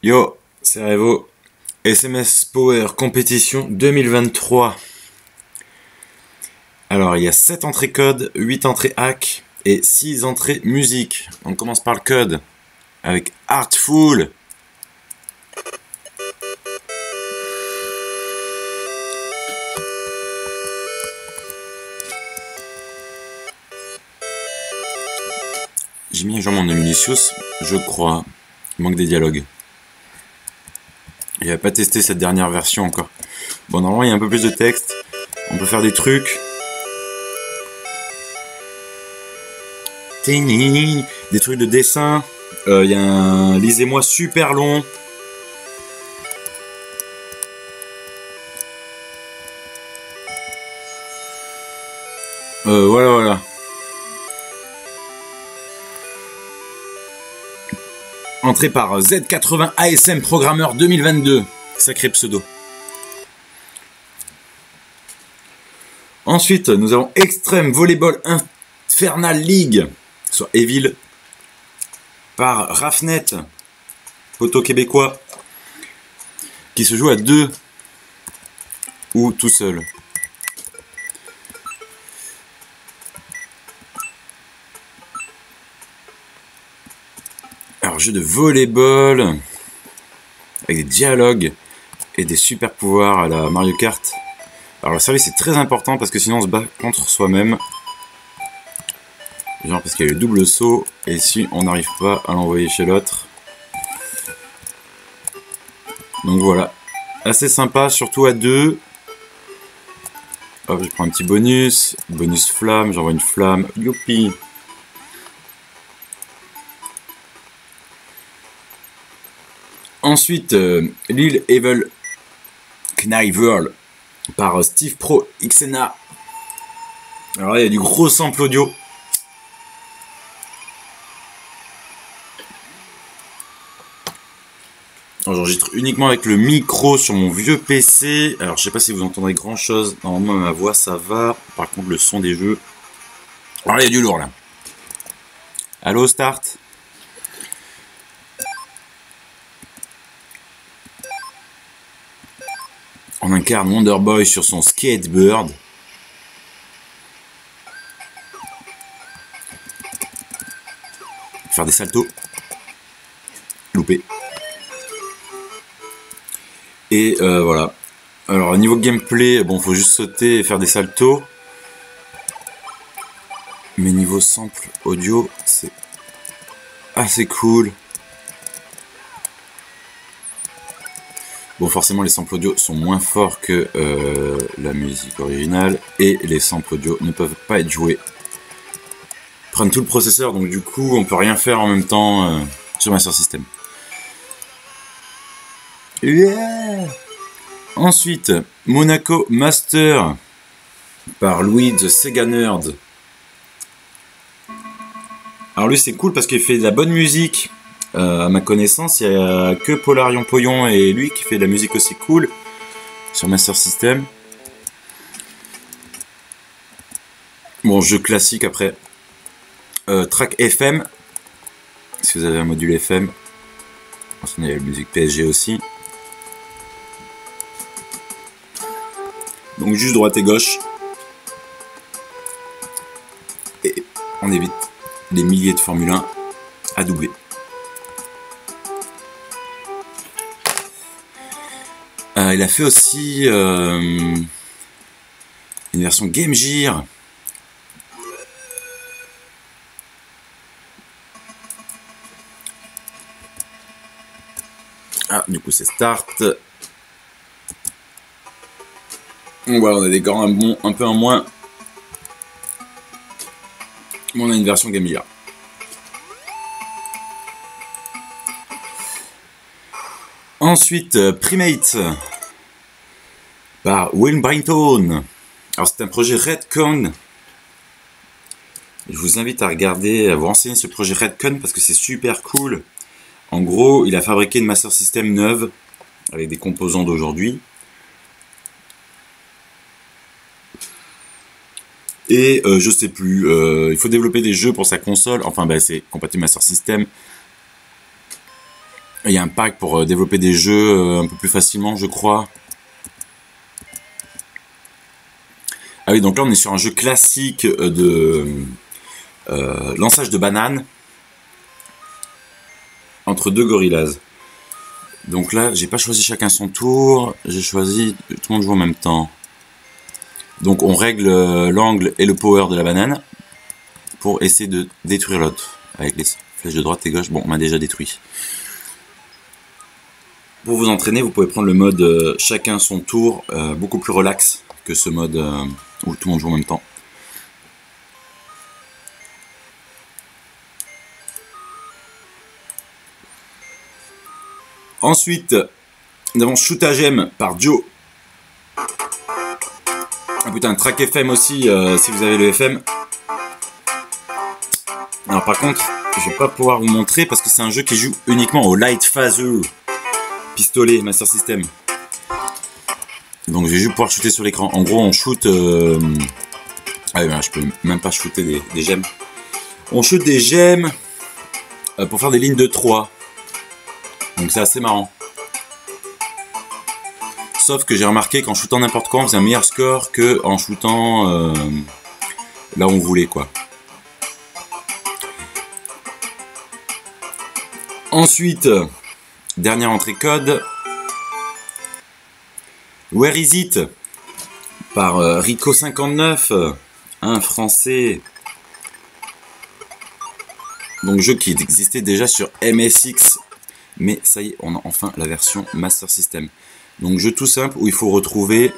Yo, c'est Revo. SMS Power Competition 2023. Alors, il y a 7 entrées code, 8 entrées hack et 6 entrées musique. On commence par le code avec Artful. J'ai mis un jour mon Omnisius, je crois. Il manque des dialogues. Il n'a pas testé cette dernière version encore. Bon, normalement, il y a un peu plus de texte. On peut faire des trucs. Des trucs de dessin. Il y a un lisez-moi super long. Voilà. Entrée par Z80 ASM Programmeur 2022. Sacré pseudo. Ensuite, nous avons Extreme Volleyball Infernal League, soit Evil, par Rafnet, poteau québécois, qui se joue à 2 ou tout seul. Alors, jeu de volleyball, avec des dialogues et des super pouvoirs à la Mario Kart. Alors, le service est très important parce que sinon on se bat contre soi-même. Genre parce qu'il y a le double saut et si on n'arrive pas à l'envoyer chez l'autre. Donc voilà, assez sympa, surtout à 2. Hop, je prends un petit bonus, bonus flamme, j'envoie une flamme, youpi. Ensuite, Lil Evil Knivel par Steve Pro XNA. Alors là, il y a du gros sample audio. J'enregistre uniquement avec le micro sur mon vieux PC. Alors, je sais pas si vous entendrez grand chose. Normalement, ma voix, ça va. Par contre, le son des jeux. Alors, il y a du lourd là. Allô, start. On incarne Wonder Boy sur son skateboard. Faire des saltos. Loupé. Et voilà. Alors au niveau gameplay, bon, faut juste sauter et faire des saltos. Mais niveau sample audio, c'est assez cool. Bon, forcément, les samples audio sont moins forts que la musique originale et les samples audio ne peuvent pas être joués. Ils prennent tout le processeur, donc du coup, on peut rien faire en même temps sur Master System. Yeah. Ensuite, Monaco Master par Louis de Sega Nerd. Alors lui, c'est cool parce qu'il fait de la bonne musique. À ma connaissance, il n'y a que Polarion Poyon et lui qui fait de la musique aussi cool sur Master System. Bon, jeu classique après. Track FM, si vous avez un module FM. Il y a la musique PSG aussi. Donc juste droite et gauche. Et on évite des milliers de Formule 1 à doubler. Il a fait aussi une version Game Gear. Ah, du coup c'est Start. Donc voilà, on a des gants un peu en moins. Mais on a une version Game Gear. Ensuite, Primate par Will Brinton. Alors c'est un projet Redcon. Je vous invite à regarder, à vous renseigner sur le projet Redcon parce que c'est super cool. En gros, il a fabriqué une Master System neuve avec des composants d'aujourd'hui. Et je sais plus, il faut développer des jeux pour sa console. Enfin, c'est compatible Master System. Il y a un pack pour développer des jeux un peu plus facilement, je crois. Ah oui, donc là on est sur un jeu classique de lançage de bananes entre deux gorillas. Donc là, j'ai pas choisi chacun son tour, j'ai choisi tout le monde joue en même temps. Donc on règle l'angle et le power de la banane pour essayer de détruire l'autre. Avec les flèches de droite et gauche, bon, on m'a déjà détruit. Pour vous entraîner, vous pouvez prendre le mode chacun son tour, beaucoup plus relax que ce mode où tout le monde joue en même temps. Ensuite, nous avons Shoot à Gemme par Joe. Ah putain, Track FM aussi, si vous avez le FM. Alors par contre, je vais pas pouvoir vous montrer parce que c'est un jeu qui joue uniquement au Light Phaser. Pistolet, Master System. Donc je vais juste pouvoir shooter sur l'écran. En gros, on shoot... Ah oui, ben, je peux même pas shooter des gemmes. On shoot des gemmes pour faire des lignes de 3. Donc c'est assez marrant. Sauf que j'ai remarqué qu'en shootant n'importe quoi, on faisait un meilleur score que en shootant là où on voulait, quoi. Ensuite, dernière entrée code. Where is it? Par Rico59, un français. Donc jeu qui existait déjà sur MSX. Mais ça y est, on a enfin la version Master System. Donc jeu tout simple où il faut retrouver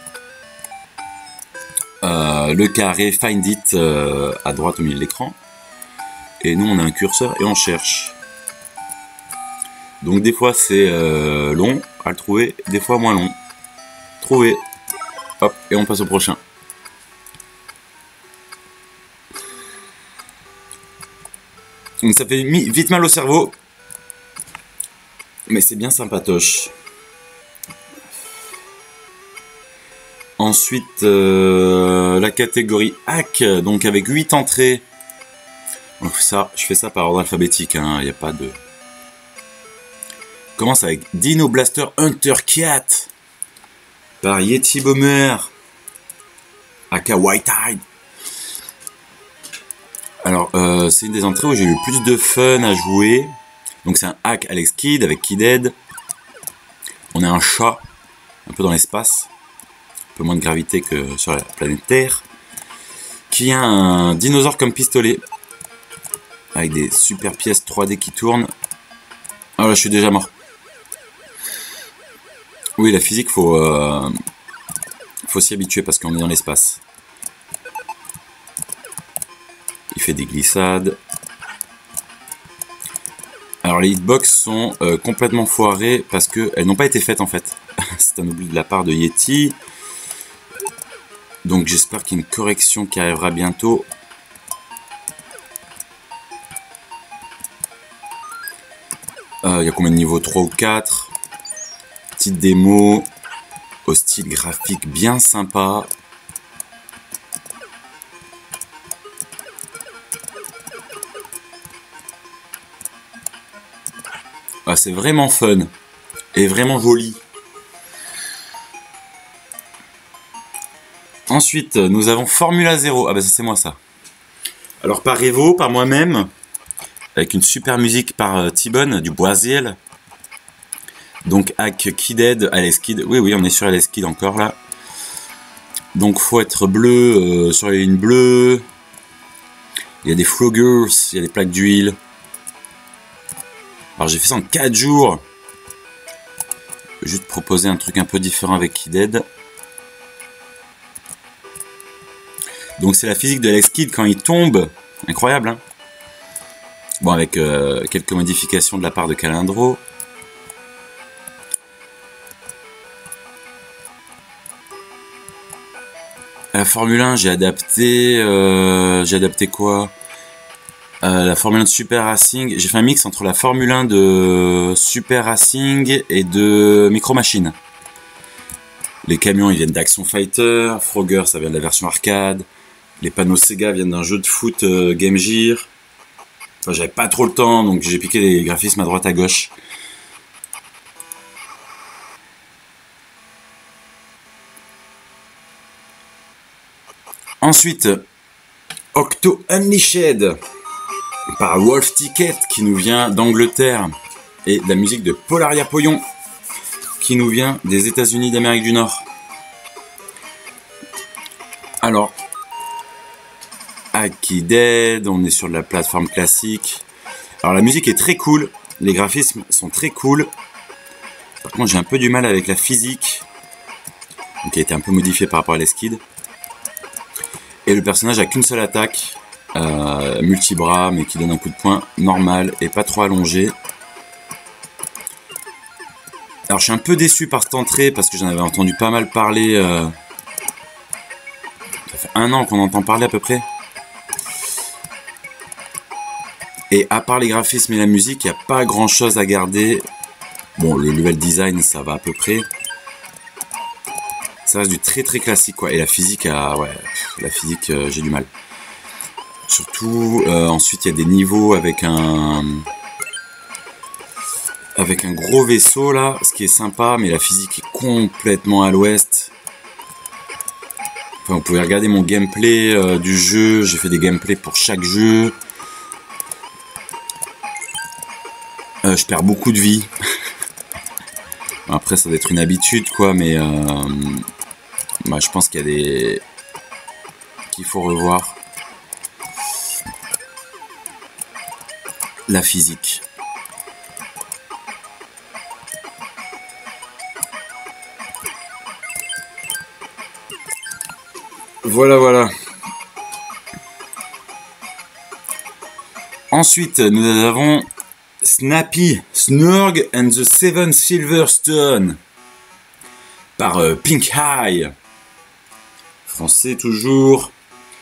le carré Find It à droite au milieu de l'écran. Et nous on a un curseur et on cherche. Donc des fois c'est long à le trouver, des fois moins long. Trouver. Hop, et on passe au prochain. Donc ça fait vite mal au cerveau. Mais c'est bien sympatoche. Ensuite, la catégorie hack, donc avec 8 entrées. Donc ça, je fais ça par ordre alphabétique, hein, il n'y a pas de... On commence avec Dino Blaster Hunter Cat par Yeti Bomber, aka White Tide. Alors, c'est une des entrées où j'ai eu le plus de fun à jouer. Donc c'est un hack Alex Kidd avec Kidhead. On a un chat, un peu dans l'espace, un peu moins de gravité que sur la planète Terre, qui a un dinosaure comme pistolet, avec des super pièces 3D qui tournent. Ah là, je suis déjà mort. Oui, la physique, faut s'y habituer parce qu'on est dans l'espace. Il fait des glissades. Alors les hitbox sont complètement foirées parce qu'elles n'ont pas été faites en fait. C'est un oubli de la part de Yeti. Donc j'espère qu'il y a une correction qui arrivera bientôt. Il y a combien de niveaux? 3 ou 4. Petite démo au style graphique bien sympa. Ah, c'est vraiment fun et vraiment joli. Ensuite, nous avons Formula 0. Ah bah c'est moi ça. Alors par Evo, par moi-même, avec une super musique par T-Bone du Boisiel. Donc hack Kidhead, Alex Kidd. Oui, on est sur Alex Kidd encore là. Donc faut être bleu sur les lignes bleues. Il y a des floggers, il y a des plaques d'huile. Alors j'ai fait ça en 4 jours. Je vais juste proposer un truc un peu différent avec Kidhead. Donc c'est la physique de Alex Kidd quand il tombe. Incroyable, hein. Bon, avec quelques modifications de la part de Calindro. La Formule 1, j'ai adapté quoi? La Formule 1 de Super Racing. J'ai fait un mix entre la Formule 1 de Super Racing et de Micro Machines. Les camions, ils viennent d'Action Fighter. Frogger, ça vient de la version arcade. Les panneaux Sega viennent d'un jeu de foot Game Gear. Enfin, j'avais pas trop le temps, donc j'ai piqué les graphismes à droite à gauche. Ensuite, Octo Unleashed par Wolf Ticket qui nous vient d'Angleterre et de la musique de Polaria Poyon qui nous vient des États-Unis d'Amérique du Nord. Alors, Aki Dead, on est sur de la plateforme classique. Alors la musique est très cool, les graphismes sont très cool. Par contre, j'ai un peu du mal avec la physique, qui a été un peu modifiée par rapport à l'Eskid. Et le personnage a qu'une seule attaque, multi-bras, mais qui donne un coup de poing normal et pas trop allongé. Alors je suis un peu déçu par cette entrée parce que j'en avais entendu pas mal parler. Ça fait 1 an qu'on entend parler à peu près. Et à part les graphismes et la musique, il n'y a pas grand chose à garder. Bon, le level design, ça va à peu près. Ça reste du très très classique, quoi. Et la physique, ouais, la physique, j'ai du mal. Surtout, ensuite, il y a des niveaux avec un gros vaisseau, là, ce qui est sympa, mais la physique est complètement à l'ouest. Enfin, vous pouvez regarder mon gameplay du jeu. J'ai fait des gameplays pour chaque jeu. Je perds beaucoup de vie. Après, ça doit être une habitude, quoi, mais bah, je pense qu'il y a des... qu'il faut revoir. La physique. Voilà, voilà. Ensuite, nous avons Snappy, Snurg and the Seven Silver Stone par Pink High. Français toujours.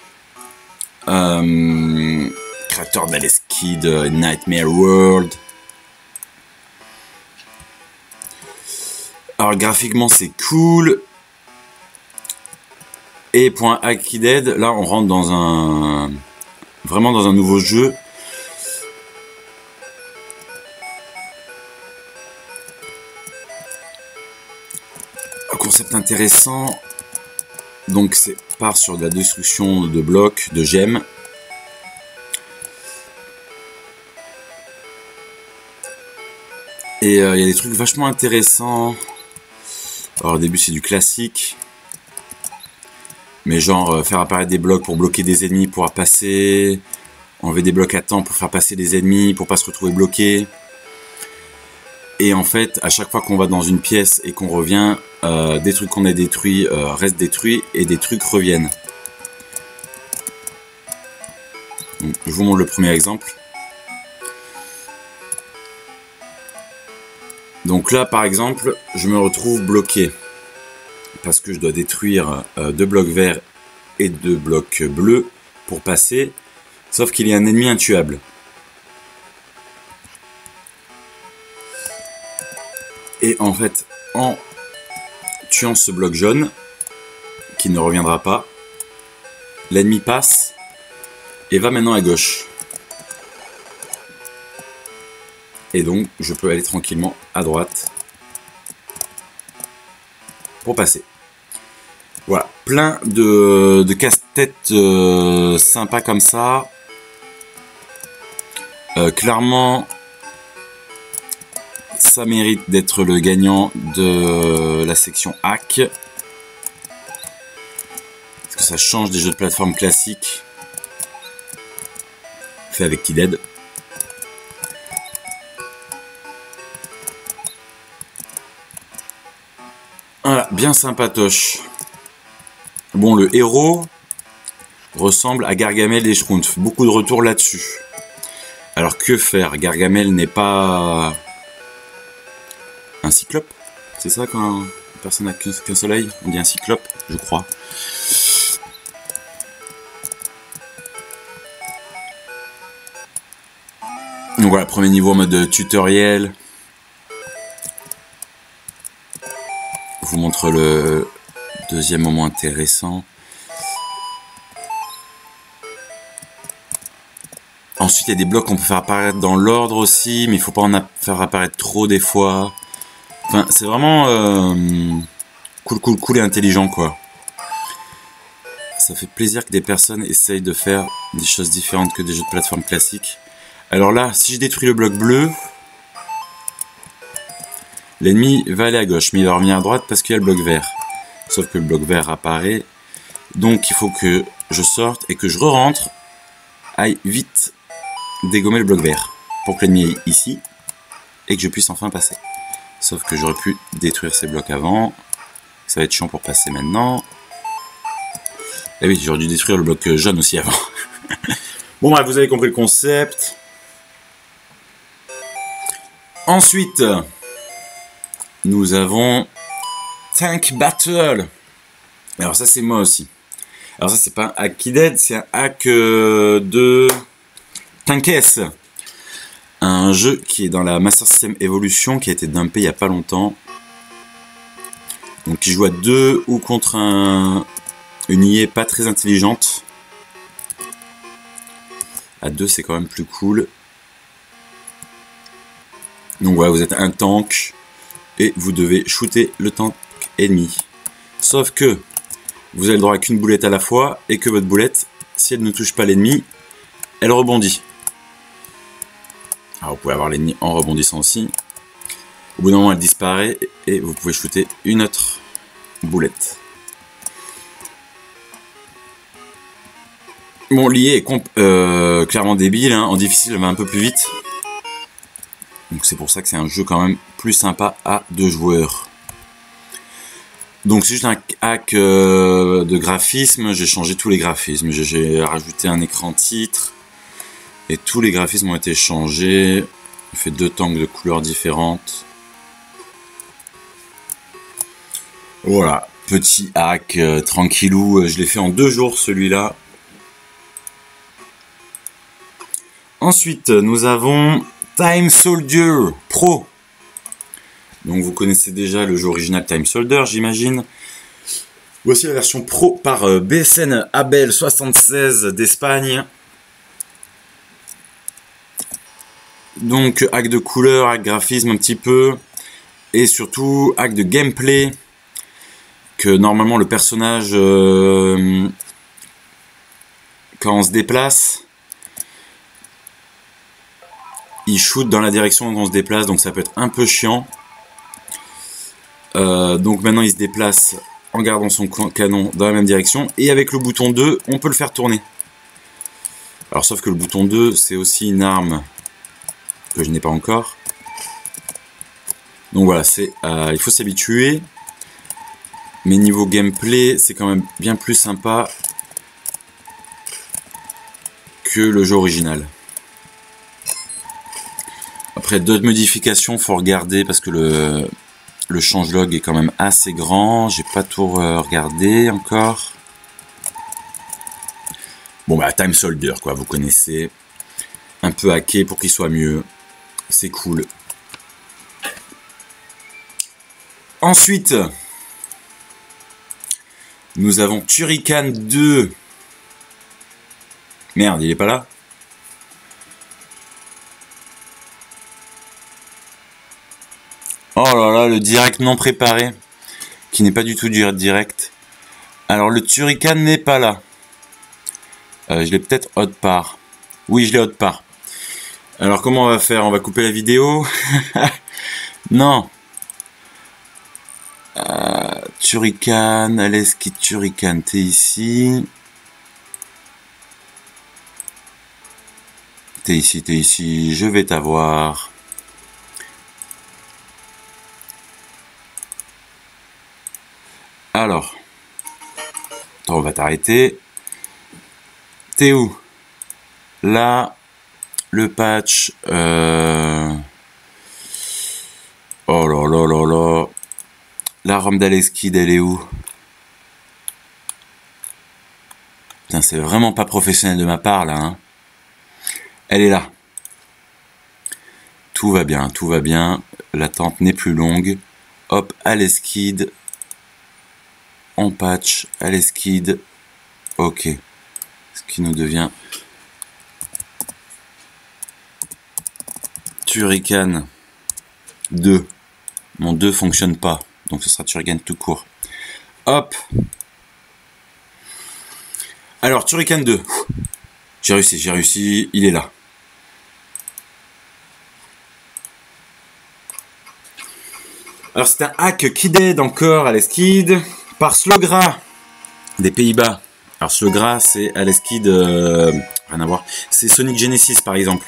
Créateur d'Aleskid, Nightmare World. Alors graphiquement c'est cool. Et point Aki Dead, là on rentre dans un... vraiment dans un nouveau jeu. Un concept intéressant. Donc c'est part sur de la destruction de blocs, de gemmes. Et il y a des trucs vachement intéressants. Alors au début c'est du classique. Mais genre faire apparaître des blocs pour bloquer des ennemis, pouvoir passer. Enlever des blocs à temps pour faire passer des ennemis, pour pas se retrouver bloqué. Et en fait, à chaque fois qu'on va dans une pièce et qu'on revient, des trucs qu'on a détruits restent détruits et des trucs reviennent. Donc, je vous montre le premier exemple. Donc là, par exemple, je me retrouve bloqué. Parce que je dois détruire 2 blocs verts et 2 blocs bleus pour passer. Sauf qu'il y a un ennemi intuable. Et en fait, en tuant ce bloc jaune, qui ne reviendra pas, l'ennemi passe et va maintenant à gauche. Et donc, je peux aller tranquillement à droite pour passer. Voilà, plein de casse-tête sympas comme ça. Clairement, ça mérite d'être le gagnant de la section hack. Parce que ça change des jeux de plateforme classiques. Fait avec Aki Dead. Voilà, bien sympatoche. Bon, le héros ressemble à Gargamel et Schtroumpf. Beaucoup de retours là-dessus. Alors que faire? Gargamel n'est pas un cyclope? C'est ça quand personne n'a qu'un seul œil? On dit un cyclope, je crois. Donc voilà, premier niveau en mode tutoriel. Je vous montre le deuxième moment intéressant. Ensuite, il y a des blocs qu'on peut faire apparaître dans l'ordre aussi, mais il faut pas en faire apparaître trop des fois. Enfin, c'est vraiment cool et intelligent, quoi. ça fait plaisir que des personnes essayent de faire des choses différentes que des jeux de plateforme classiques. Alors là, si je détruis le bloc bleu, l'ennemi va aller à gauche, mais il va revenir à droite parce qu'il y a le bloc vert. Sauf que le bloc vert apparaît. Donc il faut que je sorte et que je re-rentre, aille vite dégommer le bloc vert pour que l'ennemi est ici et que je puisse enfin passer. Sauf que j'aurais pu détruire ces blocs avant. Ça va être chiant pour passer maintenant. Et oui, j'aurais dû détruire le bloc jaune aussi avant. Bon bref, vous avez compris le concept. Ensuite, nous avons Tank Battle. Alors ça c'est moi aussi. Alors ça c'est pas un hack qui dead, c'est un hack de Tankess. Un jeu qui est dans la Master System Evolution, qui a été dumpé il y a pas longtemps. Donc qui joue à 2 ou contre une IA pas très intelligente. À 2 c'est quand même plus cool. Donc voilà, vous êtes un tank et vous devez shooter le tank ennemi. Sauf que vous avez le droit à qu'une boulette à la fois et que votre boulette, si elle ne touche pas l'ennemi, elle rebondit. Alors vous pouvez avoir l'ennemi en rebondissant aussi. Au bout d'un moment, elle disparaît et vous pouvez shooter une autre boulette. Bon, l'IA est clairement débile, hein. En difficile, elle va un peu plus vite. Donc c'est pour ça que c'est un jeu quand même plus sympa à 2 joueurs. Donc c'est juste un hack de graphisme, j'ai changé tous les graphismes, j'ai rajouté un écran titre et tous les graphismes ont été changés. J'ai fait 2 tanks de couleurs différentes. Voilà, petit hack tranquillou, je l'ai fait en 2 jours celui-là. Ensuite nous avons Time Soldier Pro. Donc vous connaissez déjà le jeu original Time Soldier, j'imagine. Voici la version Pro par BSN Abel 76 d'Espagne. Donc hack de couleur, hack graphisme un petit peu. Et surtout hack de gameplay. Que normalement le personnage, quand on se déplace, il shoot dans la direction où on se déplace, donc ça peut être un peu chiant. Donc maintenant il se déplace en gardant son canon dans la même direction, et avec le bouton 2 on peut le faire tourner. Alors sauf que le bouton 2 c'est aussi une arme que je n'ai pas encore. Donc voilà, il faut s'habituer. Mais niveau gameplay c'est quand même bien plus sympa que le jeu original. Après d'autres modifications, faut regarder parce que le changelog est quand même assez grand. J'ai pas tout regardé encore. Bon bah Time Soldier quoi, vous connaissez. Un peu hacké pour qu'il soit mieux. C'est cool. Ensuite, nous avons Turrican 2. Merde, il est pas là? Oh là là, le direct non préparé, qui n'est pas du tout du direct. Alors le Turrican n'est pas là. Je l'ai peut-être autre part. Oui, je l'ai autre part. Alors comment on va faire? On va couper la vidéo? Non. Turrican, Aleski Turrican, t'es ici. T'es ici, je vais t'avoir. Alors, attends, on va t'arrêter. T'es où? Là, le patch. Oh là là là là. La ROM d'Aleskid, elle est où? Putain, c'est vraiment pas professionnel de ma part là. Hein. Elle est là. Tout va bien, tout va bien. L'attente n'est plus longue. Hop, Aleskid. On patch, Aleskid. Ok. Ce qui nous devient Turrican 2. Mon 2 fonctionne pas. Donc ce sera Turrican tout court. Hop. Alors, Turrican 2. J'ai réussi, il est là. Alors, c'est un hack qui aide encore à l'esquid par Slogra des Pays-Bas. Alors, Slogra, c'est à l'esquid, rien à voir. C'est Sonic Genesis, par exemple.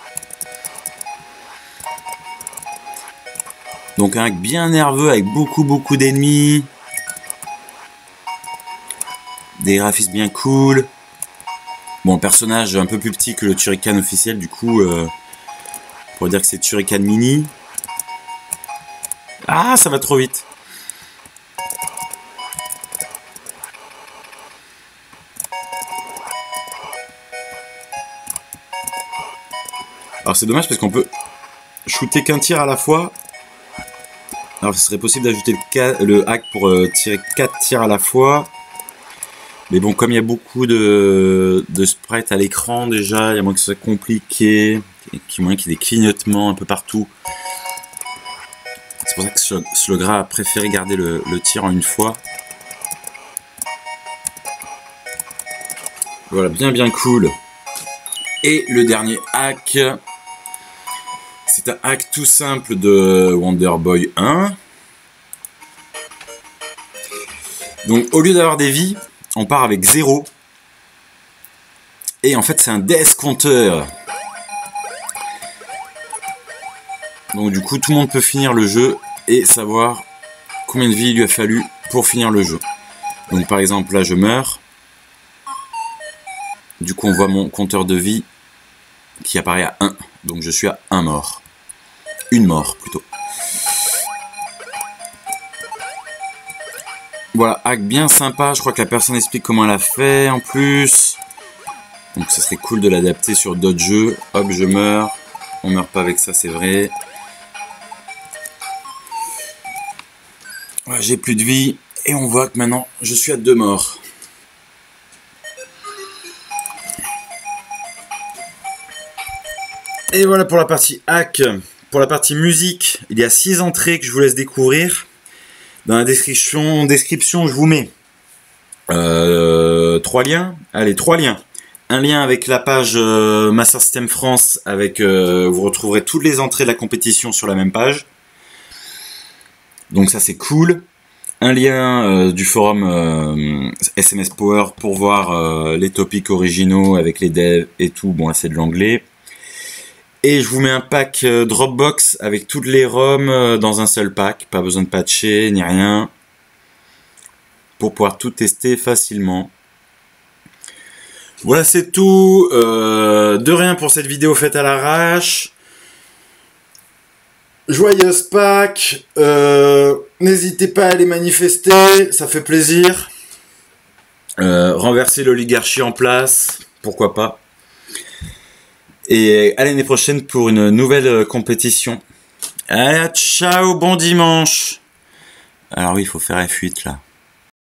Donc, un hack bien nerveux avec beaucoup d'ennemis. Des graphismes bien cool. Bon, personnage un peu plus petit que le Turrican officiel, du coup, on pourrait dire que c'est Turrican Mini. Ah, ça va trop vite. Alors c'est dommage parce qu'on peut shooter qu'un tir à la fois. Alors ce serait possible d'ajouter le hack pour tirer 4 tirs à la fois. Mais bon, comme il y a beaucoup de sprites à l'écran déjà, il y a moins que ce soit compliqué, qu'il y ait des clignotements un peu partout. C'est pour ça que Slogra a préféré garder le tir en une fois. Voilà, bien cool. Et le dernier hack, c'est un hack tout simple de Wonder Boy 1. Donc au lieu d'avoir des vies, on part avec 0. Et en fait, c'est un death counter. Donc du coup, tout le monde peut finir le jeu et savoir combien de vies il lui a fallu pour finir le jeu. Donc par exemple, là, je meurs. Du coup, on voit mon compteur de vie qui apparaît à 1. Donc je suis à 1 mort. Une mort, plutôt. Voilà, hack bien sympa. Je crois que la personne explique comment elle a fait en plus. Donc ça serait cool de l'adapter sur d'autres jeux. Hop, je meurs. On meurt pas avec ça, c'est vrai. Ouais, j'ai plus de vie. Et on voit que maintenant, je suis à 2 morts. Et voilà pour la partie hack. Pour la partie musique, il y a 6 entrées que je vous laisse découvrir. Dans la description, je vous mets 3 liens. Allez, 3 liens. Un lien avec la page Master System France, avec vous retrouverez toutes les entrées de la compétition sur la même page. Donc ça c'est cool. Un lien du forum SMS Power pour voir les topics originaux avec les devs et tout. Bon là c'est de l'anglais. Et je vous mets un pack Dropbox avec toutes les ROM dans un seul pack. Pas besoin de patcher ni rien. Pour pouvoir tout tester facilement. Voilà, c'est tout. De rien pour cette vidéo faite à l'arrache. Joyeuse Pâques. N'hésitez pas à aller manifester. Ça fait plaisir. Renverser l'oligarchie en place. Pourquoi pas. Et à l'année prochaine pour une nouvelle compétition. Allez, ciao, bon dimanche. Alors oui, il faut faire F8 là.